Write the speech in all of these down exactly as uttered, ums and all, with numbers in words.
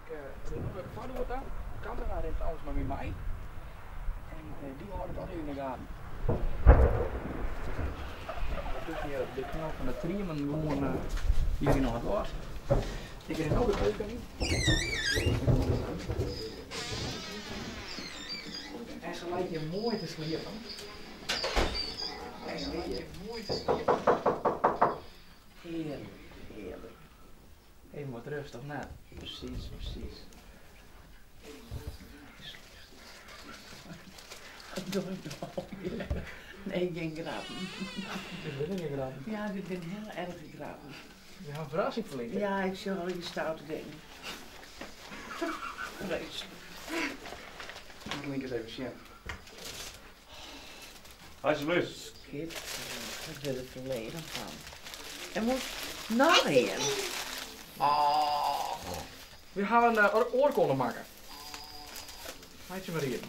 uh, de vader wordt dan. De camera rent alles maar weer mij. En uh, die houden het al even in de gaten. Dus hier de knal van de trim en gewoon uh, hier nog wat was. Ik heb ook de keuken. En ze lijkt je mooi te sliepen. En ze lijkt je mooi te sliepen. Heerlijk, heerlijk. Even wat rustig na. Precies, precies. Doe ik nog. Nee, geen grappen. Dit ben geen grappen. Ja, dit ben heel erg grappen. Je gaat een verrassing verleden. Ja, ik zal al je stoute dingen. Vreselijk. Ik link eens even zien. Alsjeblieft. Skip, ik wil het verleden gaan. En moet nog een. Oh. We gaan een uh, oorkonde maken. Maak je maar hier.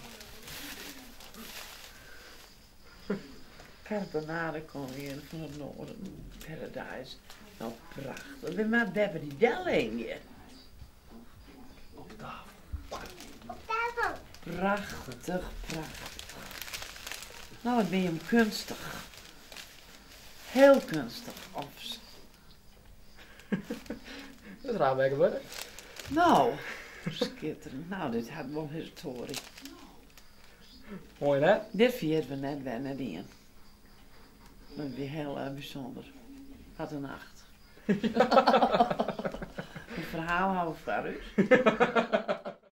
Karbonadekoningin van het Noorden. Paradise. Nou, prachtig. We maar hebben die del heen je. Op tafel. Prachtig, prachtig. Nou, wat ben je hem kunstig. Heel kunstig. Of Dat is raar bij geworden. nou, schitterend. Nou, dit had wel historie. Mooi hè? Dit vieren we net bij net in. Dat is weer heel uh, bijzonder. Wat een nacht. Een verhaal houden we voor u.